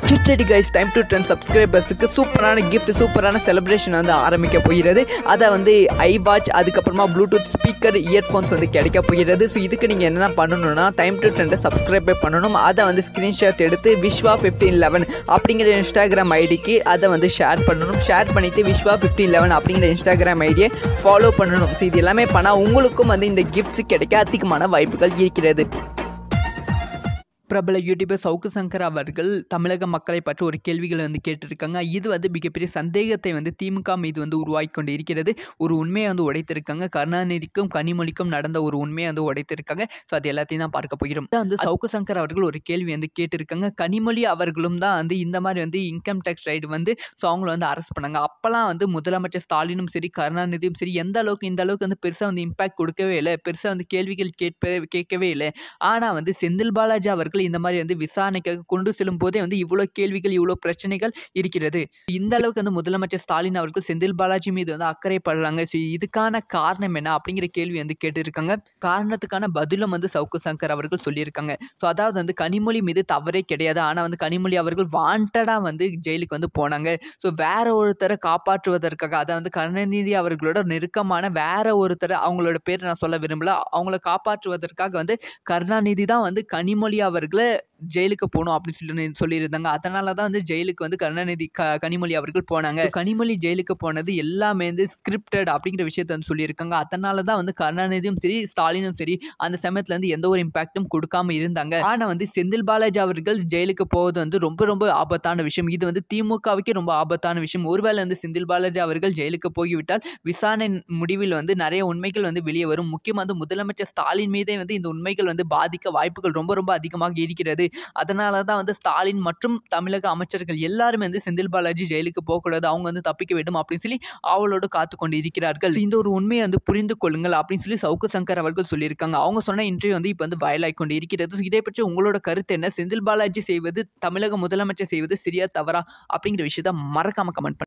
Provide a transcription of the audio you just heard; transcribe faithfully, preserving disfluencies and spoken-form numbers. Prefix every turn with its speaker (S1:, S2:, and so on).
S1: Get ready guys, time to ten சப்ஸ்கிரைபர்ஸுக்கு சூப்பரான gift சூப்பரான celebration வந்து ஆரம்பிக்க போகிறது. அதை வந்து ஐ வாட்ச் அதுக்கப்புறமா ப்ளூடூத் ஸ்பீக்கர் இயர்ஃபோன்ஸ் வந்து கிடைக்க போகிறது. ஸோ இதுக்கு நீங்கள் என்னென்ன பண்ணணும்னா டைம் டு டென்னை சப்ஸ்கிரைப் பண்ணணும். அதை வந்து ஸ்க்ரீன்ஷாட் எடுத்து விஸ்வா ஃபிஃப்டீன் லெவன் அப்படிங்கிற இன்ஸ்டாகிராம் ஐடிக்கு அதை வந்து ஷேர் பண்ணணும். ஷேர் பண்ணிவிட்டு விஸ்வா ஃபிஃப்டீன் லெவன் அப்படிங்கிற இன்ஸ்டாகிராம் ஐடியை ஃபாலோ பண்ணணும். ஸோ இது எல்லாமே பண்ணால் உங்களுக்கும் வந்து இந்த கிஃப்ட்ஸ் கிடைக்க அதிகமான வாய்ப்புகள் இருக்கிறது. பிரபல யூடியூபர் சவுக்கு சங்கர் அவர்கள் தமிழக மக்களை பற்றி ஒரு கேள்விகளை வந்து கேட்டிருக்காங்க. இது வந்து மிகப்பெரிய சந்தேகத்தை வந்து திமுக மீது வந்து உருவாக்கி கொண்டு இருக்கிறது. ஒரு உண்மையை வந்து உடைத்திருக்காங்க. கருணாநிதிக்கும் கனிமொழிக்கும் நடந்த ஒரு உண்மையை வந்து உடைத்திருக்காங்க. ஸோ அது எல்லாத்தையும் தான் பார்க்க போகிறோம். வந்து சவுக்கு சங்கர் அவர்கள் ஒரு கேள்வி வந்து கேட்டிருக்காங்க. கனிமொழி அவர்களும் தான் வந்து இந்த மாதிரி வந்து இன்கம் டேக்ஸ் ரைடு வந்து ஸோ அவங்கள வந்து அரெஸ்ட் பண்ணாங்க. அப்போல்லாம் வந்து முதலமைச்சர் ஸ்டாலினும் சரி கருணாநிதியும் சரி எந்த அளவுக்கு இந்த அளவுக்கு வந்து பெருசாக வந்து இம்பாக்ட் கொடுக்கவே இல்லை, பெருசாக வந்து கேள்விகள் கேட்ப கேட்கவே இல்லை. ஆனால் வந்து செந்தில் பாலாஜி அவர்கள் இந்த மாதிரி வந்து விசாரணைக்காக கொண்டு செல்லும் போதே வந்து இவ்வளவு கேள்விகள் இவ்வளவு பிரச்சனைகள் இருக்கிறது. இந்த அளவுக்கு வந்து முதலமைச்சர் ஸ்டாலின் அவர்கள் செந்தில் பாலாஜி மீது வந்து அக்கறைப்படுறாங்க. இதுக்கான காரணம் என்ன அப்படிங்கிற கேள்வி வந்து கேட்டிருக்காங்க. காரணத்துக்கான பதிலும் வந்து சவுக்கு சங்கர் அவர்கள் சொல்லியிருக்காங்க. ஸோ அதாவது வந்து கனிமொழி மீது தவறே கிடையாது. ஆனால் வந்து கனிமொழி அவர்கள் வாண்டடா வந்து ஜெயிலுக்கு வந்து போனாங்க. ஸோ வேற ஒருத்தரை காப்பாற்றுவதற்காக அதை வந்து கருணாநிதி அவர்களோட நெருக்கமான வேற ஒருத்தரை அவங்களோட பேர் நான் சொல்ல விரும்பல, அவங்கள காப்பாற்றுவதற்காக வந்து கருணாநிதி தான் வந்து கனிமொழி அவர்களை ஜெயிலுக்கு போகணும் அப்படின்னு சொல்லி சொல்லியிருந்தாங்க. அதனால தான் வந்து ஜெயிலுக்கு வந்து கருணாநிதி க கனிமொழி அவர்கள் போனாங்க. கனிமொழி ஜெயிலுக்கு போனது எல்லாமே வந்து ஸ்கிரிப்டட் அப்படிங்கிற விஷயத்த வந்து சொல்லியிருக்காங்க. அதனால தான் வந்து கருணாநிதியும் சரி ஸ்டாலினும் சரி அந்த சமயத்துல வந்து எந்த ஒரு இம்பாக்டும் கொடுக்காம இருந்தாங்க. ஆனா வந்து செந்தில் பாலாஜி அவர்கள் ஜெயிலுக்கு போவது வந்து ரொம்ப ரொம்ப ஆபத்தான விஷயம். இது வந்து திமுகவுக்கே ரொம்ப ஆபத்தான விஷயம். ஒருவேளை வந்து செந்தில் பாலாஜி அவர்கள் ஜெயிலுக்கு போய்விட்டால் விசாரணை முடிவில் வந்து நிறைய உண்மைகள் வந்து வெளியே வரும். முக்கியமாக வந்து முதலமைச்சர் ஸ்டாலின் மீதே வந்து இந்த உண்மைகள் வந்து பாதிக்க வாய்ப்புகள் ரொம்ப ரொம்ப அதிகமாக இருக்கிறது. அதனால தான் வந்து ஸ்டாலின் மற்றும் தமிழக அமைச்சர்கள் எல்லாருமே வந்து செந்தில் பாலாஜி ஜெயிலுக்கு போகக்கூடாது, அவங்க வந்து தப்பிக்க வேண்டும் அப்படின்னு சொல்லி அவளோடு காத்து கொண்டு இருக்கிறார்கள். இந்த ஒரு உண்மையை வந்து புரிந்து கொள்ளுங்கள் அப்படின்னு சொல்லி சவுக்கு சங்கர் அவர்கள் சொல்லியிருக்காங்க. அவங்க சொன்ன இன்டர்வியூ வந்து இப்போ வந்து வயலாகி கொண்டு இருக்கிறது. இதை பற்றி உங்களோட கருத்து என்ன? செந்தில் பாலாஜி செய்வது தமிழக முதலமைச்சர் செய்வது சரியா தவறா அப்படிங்கிற விஷயத்தை மறக்காம கமெண்ட் பண்ணுங்க.